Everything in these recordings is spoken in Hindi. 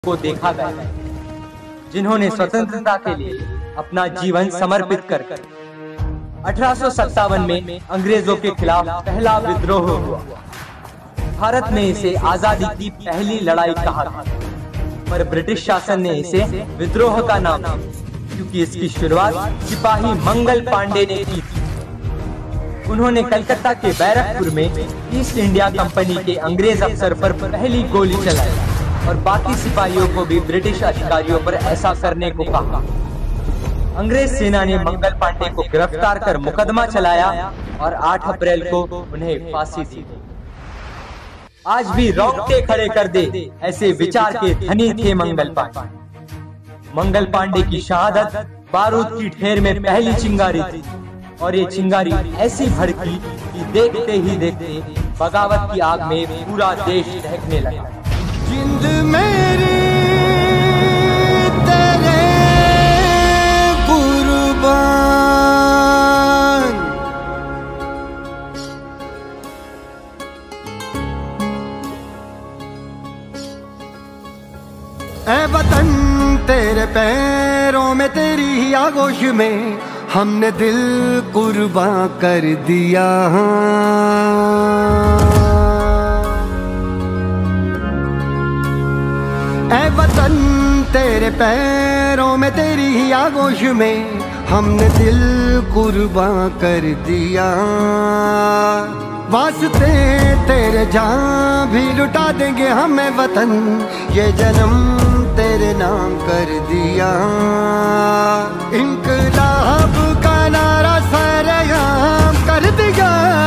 को देखा गया जिन्होंने स्वतंत्रता के लिए अपना जीवन समर्पित कर 1857 में अंग्रेजों के खिलाफ पहला विद्रोह हुआ। भारत ने इसे आजादी की पहली लड़ाई कहा था, पर ब्रिटिश शासन ने इसे विद्रोह का नाम दिया क्योंकि इसकी शुरुआत सिपाही मंगल पांडे ने की थी। उन्होंने कलकत्ता के बैरकपुर में ईस्ट इंडिया कंपनी के अंग्रेज अफसर पर पहली गोली चलाई और बाकी सिपाहियों को भी ब्रिटिश अधिकारियों पर ऐसा करने को कहा। अंग्रेज सेना ने मंगल पांडे को गिरफ्तार कर मुकदमा चलाया और 8 अप्रैल को उन्हें फांसी दी। आज भी रोंगटे खड़े कर दे ऐसे विचार के धनी थे मंगल पांडे। मंगल पांडे की शहादत बारूद की ढेर में पहली चिंगारी थी और ये चिंगारी ऐसी भड़की कि देखते ही देखते बगावत की आग में पूरा देश दहकने लगा। जिंद मेरी तेरे कुर्बान, ऐ वतन तेरे पैरों में तेरी ही आगोश में हमने दिल कुर्बान कर दिया। ऐ वतन तेरे पैरों में तेरी ही आगोश में हमने दिल कुर्बान कर दिया। वास्ते तेरे जान भी लुटा देंगे हमें वतन, ये जन्म तेरे नाम कर दिया। इनकलाब का नारा सरेआम कर दिया,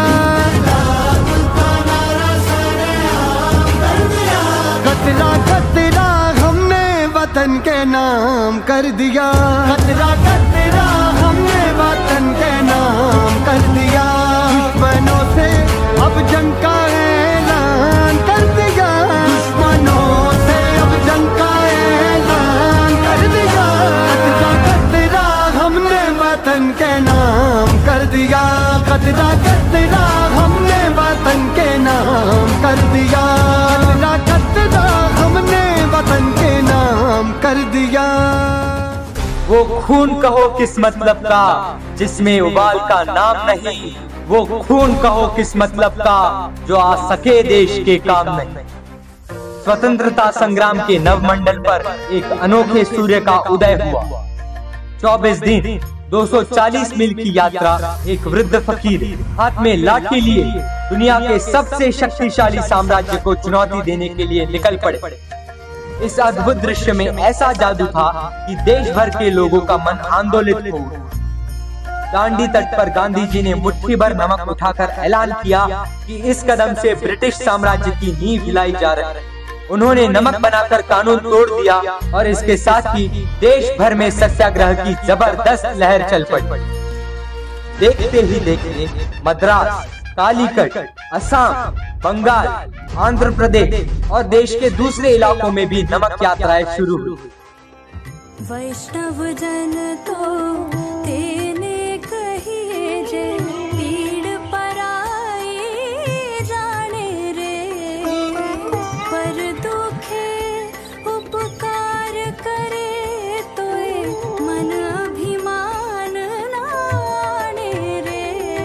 कतरा कतरा हमने वतन के नाम कर दिया। कतरा कतरा हमने वतन के नाम कर दिया। दुश्मनों से अब जंग का ऐलान कर दिया। दुश्मनों से अब जंग का ऐलान कर दिया। कतरा कतरा हमने वतन के नाम कर दिया। कतरा कतरा हमने वतन के नाम कर दिया। कतरा कतरा हमने वतन के नाम कर दिया। वो खून कहो किस मतलब का जिसमें उबाल का नाम नहीं, वो खून कहो किस मतलब का जो आ सके देश के काम नहीं। स्वतंत्रता संग्राम के नवमंडल पर एक अनोखे सूर्य का उदय हुआ। 24 दिन 240 मील की यात्रा एक वृद्ध फकीर हाथ में लाठी लिए दुनिया के सबसे शक्तिशाली साम्राज्य को चुनौती देने के लिए निकल पड़े। इस अद्भुत दृश्य में ऐसा जादू था कि देश भर के लोगों का मन आंदोलित हो उठा। दांडी तट पर गांधी जी ने मुट्ठी भर नमक उठाकर ऐलान किया कि इस कदम से ब्रिटिश साम्राज्य की नींव हिलाई जा रही है। उन्होंने नमक बनाकर कानून तोड़ दिया और इसके साथ ही देश भर में सत्याग्रह की जबरदस्त लहर चल पड़ी। देखते ही देखते मद्रास, कालीकट, असम, बंगाल, आंध्र प्रदेश और देश के दूसरे इलाकों में भी नमक यात्राएं शुरू हुई। वैष्णव जन तो तेने कहिए जे पीड़ पराई जाने रे, पर दुखे उपकार करे तो मन अभिमान नाने रे।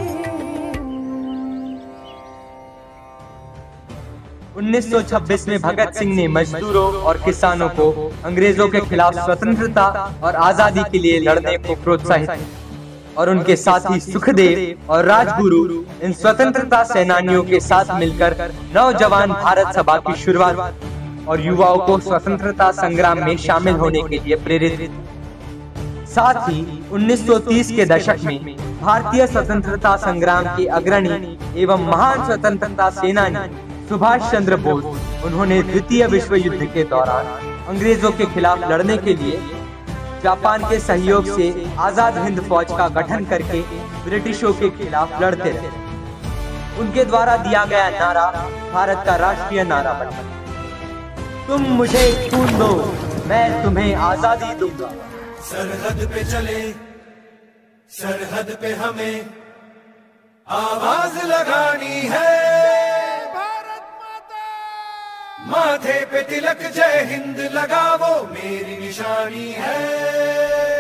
1926 में भगत सिंह ने मजदूरों और किसानों को अंग्रेजों के खिलाफ स्वतंत्रता और आजादी के लिए लड़ने को प्रोत्साहित किया और उनके साथ ही सुखदेव और राजगुरु इन स्वतंत्रता सेनानियों के साथ मिलकर नौजवान भारत सभा की शुरुआत और युवाओं को स्वतंत्रता संग्राम में शामिल होने के लिए प्रेरित किया। साथ ही 1930 के दशक में भारतीय स्वतंत्रता संग्राम के अग्रणी एवं महान स्वतंत्रता सेनानी सुभाष चंद्र बोस, उन्होंने द्वितीय विश्व युद्ध के दौरान अंग्रेजों के खिलाफ लड़ने के लिए जापान के सहयोग से आजाद हिंद फौज का गठन करके ब्रिटिशों के खिलाफ लड़ते रहे। उनके द्वारा दिया गया नारा भारत का राष्ट्रीय नारा बना, तुम मुझे खून दो मैं तुम्हें आजादी दूंगा। सरहद पे चले, सरहद पे हमें आवाज लगानी है। माथे पे तिलक जय हिंद लगा वो मेरी निशानी है।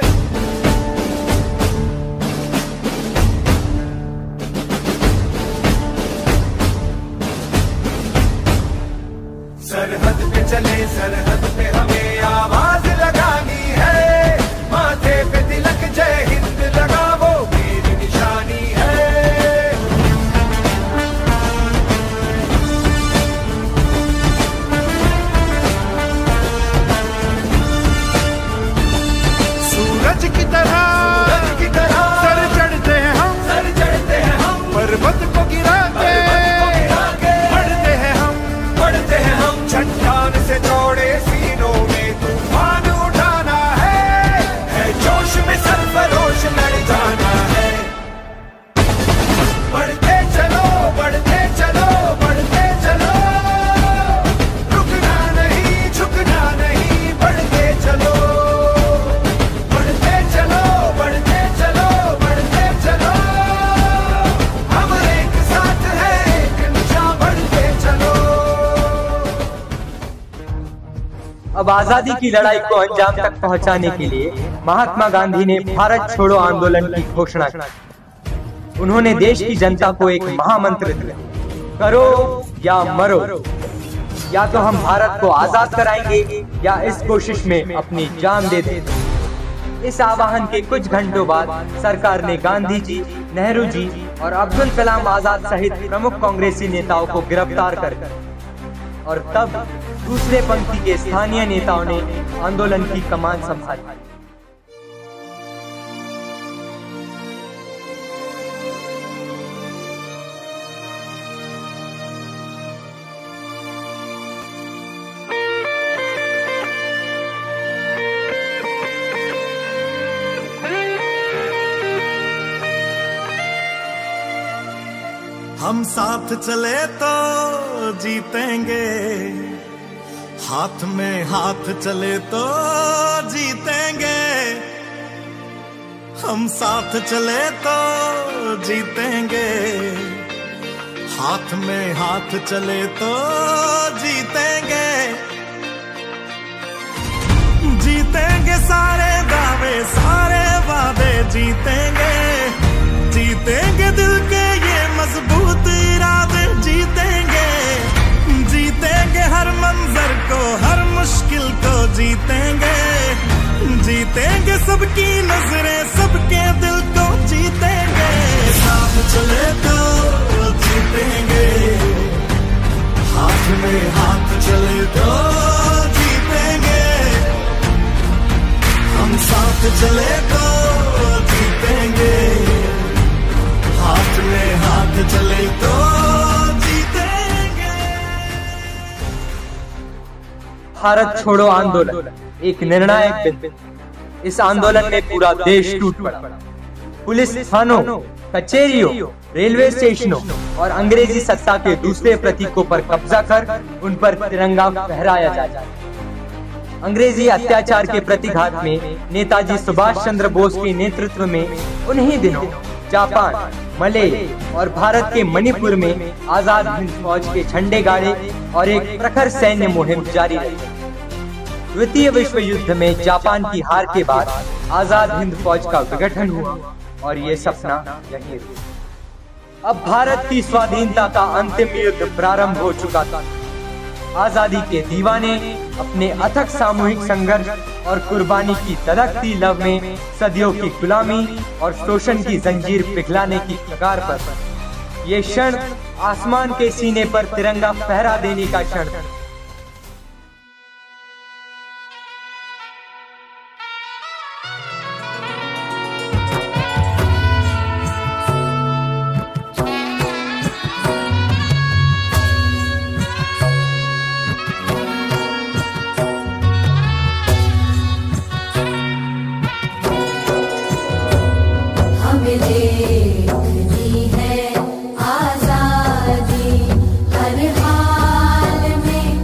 सरहद पे चले सरहद पे हमें आवाज लगानी है। माथे पे तिलक जय हिंद लगा वो मेरी निशानी है। सूरज की तरह सर चढ़ते हैं हम पर्वत को गिरा के बढ़ते हैं हम चट्टान से जोड़े सीनों में तूफान उठाना है जोश में सरफरोश लड़ जाना है। बढ़ते चलो बढ़ते चलो बढ़ते चलो रुकना नहीं झुकना नहीं बढ़ते चलो बढ़ते चलो बढ़ते चलो बढ़ते चलो हम एक साथ हैं एक निशान बढ़ते चलो। अब आजादी की लड़ाई को अंजाम तक पहुंचाने के लिए महात्मा गांधी ने भारत छोड़ो आंदोलन की घोषणा की। उन्होंने देश की जनता को एक महामंत्र दिया, करो या मरो, या तो हम भारत को आजाद कराएंगे या इस कोशिश में अपनी जान दे देंगे। इस आह्वान के कुछ घंटों बाद सरकार ने गांधी जी, नेहरू जी और अब्दुल कलाम आजाद सहित प्रमुख कांग्रेसी नेताओं को गिरफ्तार कर दिया और तब दूसरे पंक्ति के स्थानीय नेताओं ने आंदोलन की कमान संभाली। हम साथ चले तो जीतेंगे, हाथ में हाथ चले तो जीतेंगे। हम साथ चले तो जीतेंगे, हाथ में हाथ चले तो जीतेंगे। जीतेंगे सारे दावे सारे वादे जीतेंगे, जीतेंगे दिल के ये मजबूत इरादे जीतेंगे। जीतेंगे हर मंजर को हर मुश्किल को जीतेंगे, जीतेंगे सबकी नजरें सबके दिल को जीतेंगे। साथ चले तो जीतेंगे, हाथ में हाथ चले तो जीतेंगे। हम साथ चले तो जीतेंगे, हाथ में हाथ चले तो भारत छोड़ो आंदोलन एक निर्णायक बिंदु। इस आंदोलन में पूरा देश टूट पड़ा। पुलिस थानों, कचहरियों, रेलवे स्टेशनों और अंग्रेजी सत्ता के दूसरे प्रतीकों पर कब्जा कर उन पर तिरंगा फहराया जाता है। अंग्रेजी अत्याचार के प्रतिघात में नेताजी सुभाष चंद्र बोस के नेतृत्व में उन्हीं दिनों जापान, मलय और भारत के मणिपुर में आजाद हिंद फौज के झंडे गाड़े और एक प्रखर सैन्य मुहिम जारी रही। द्वितीय विश्व युद्ध में जापान की हार के बाद आजाद हिंद फौज का विघटन हुआ और ये सपना यहीं रुका। अब भारत की स्वाधीनता का अंतिम युद्ध प्रारंभ हो चुका था। आजादी के दीवाने अपने अथक सामूहिक संघर्ष और कुर्बानी की धधकती लव में सदियों की गुलामी और शोषण की जंजीर पिघलाने की कगार पर ये क्षण आसमान के सीने पर तिरंगा फहरा देने का क्षण। देखती है आजादी हर हाल में।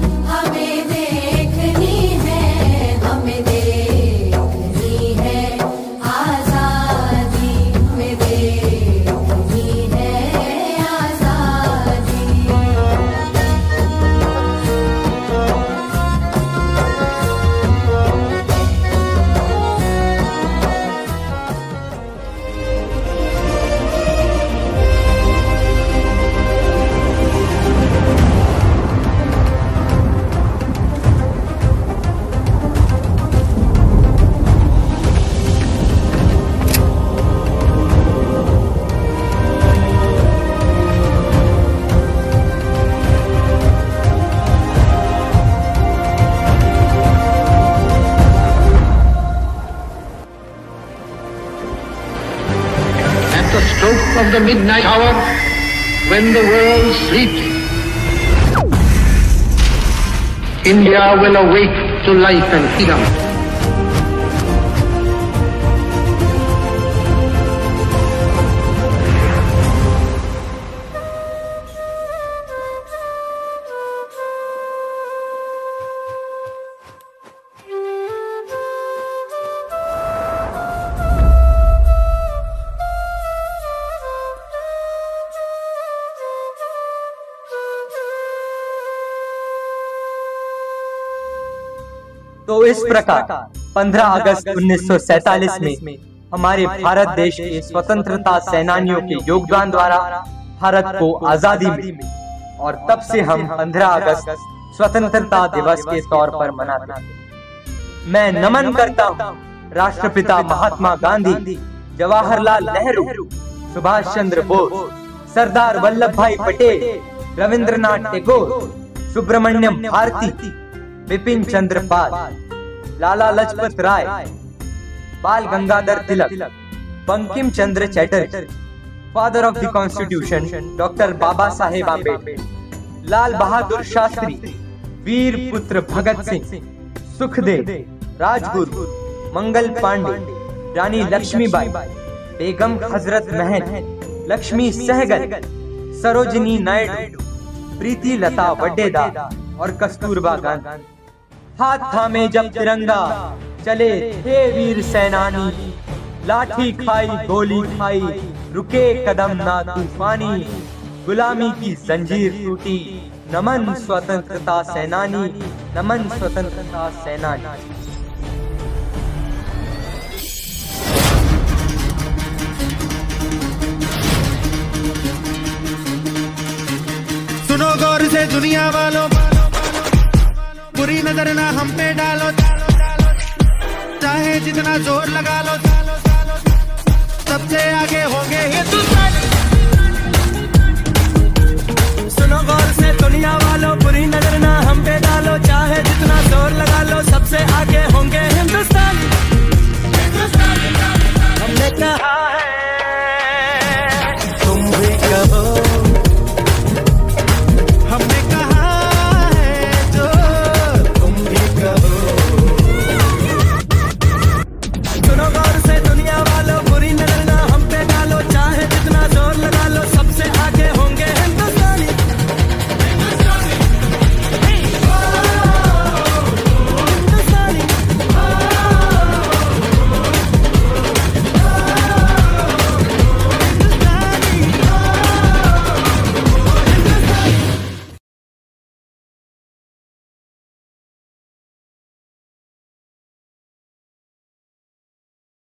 the midnight hour when the world sleeps, India will awake to life and freedom. तो इस प्रकार 15 अगस्त 1947 में हमारे भारत देश के स्वतंत्रता सेनानियों के योगदान द्वारा भारत को आजादी मिली और तब से हम 15 अगस्त स्वतंत्रता दिवस के तौर पर मनाते हैं। मैं नमन करता हूँ राष्ट्रपिता महात्मा गांधी, जवाहरलाल नेहरू, सुभाष चंद्र बोस, सरदार वल्लभ भाई पटेल, रविंद्रनाथ टैगोर, सुब्रमण्यम भारती, बिपिन चंद्र पाल, लाला Lajpat Rai, Bal Gangadhar Tilak, Bankim Chandra Chatterjee, father of the constitution doctor Baba Saheb Ambedkar, Lal Bahadur Shastri, वीर पुत्र भगत सिंह, सुखदेव, राजगुरु, मंगल पांडे, रानी लक्ष्मीबाई, बेगम हजरत महल, लक्ष्मी सहगल, सरोजिनी नायडू, प्रीति लता वड्डेदार और कस्तूरबा गांधी। हाथ थामे जब तिरंगा चले थे वीर सेनानी, लाठी खाई गोली खाई रुके कदम ना तूफानी, गुलामी की जंजीर टूटी, नमन स्वतंत्रता सेनानी, नमन स्वतंत्रता सेनानी। सुनो गौर से दुनिया वालों, बुरी नजर ना हम पे डालो, चाहे जितना जोर लगा लो, सबसे आगे होंगे हिंदुस्तान। सुनो गौर से दुनिया वालों, बुरी नजर ना हम पे डालो, चाहे जितना जोर लगा लो, सबसे आगे